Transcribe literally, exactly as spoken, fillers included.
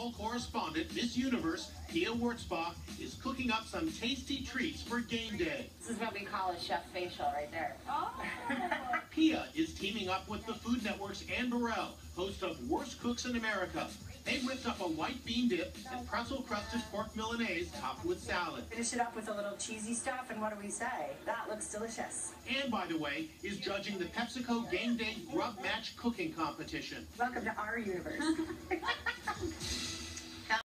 football correspondent, Miss Universe, Pia Wurtzbach, is cooking up some tasty treats for game day. This is what we call a chef facial right there. Oh. Pia is teaming up with the Food Network's Ann Burrell, host of Worst Cooks in America. They whipped up a white bean dip and pretzel-crusted pork Milanese topped with salad. Finish it up with a little cheesy stuff, and what do we say? That looks delicious. And, by the way, is judging the PepsiCo Game Day Grub Match Cooking Competition. Welcome to our universe.